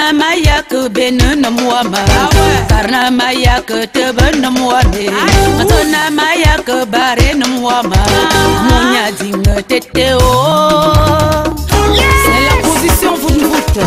Matona maya ke benu namuama, karena maya ke tebe namuame. Matona maya ke bare namuama, munya zinge teteo. C'est la position voûte.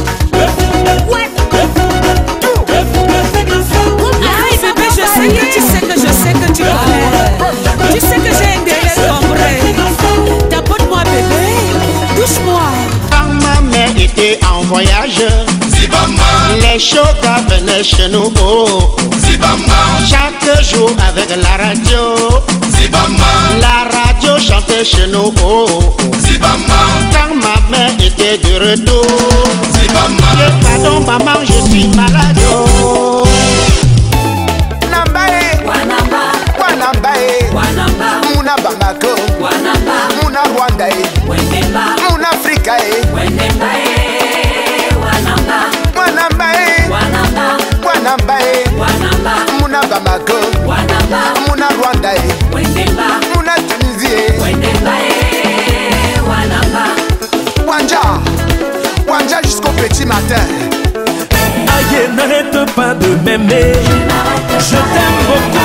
Aïe bébé, je sais que tu sais que je sais que tu connais. Tu sais que j'ai un délai sombré. Tapote-moi bébé, touche-moi. Quand ma mère était en voyage, les chocs venaient chez nous. Chaque jour avec la radio chantait chez nous. Quand ma mère était de retour, pardon maman, je suis malade. Nambae, Wanambae, Muna Bamako, Muna Rwandae, Muna Africae, Wanambae, Muna Bamako, Muna Rwandae, Muna Tunisie, Wanja jusqu'au petit matin. Aïe, n'arrête pas de m'aimer. Je t'aime beaucoup.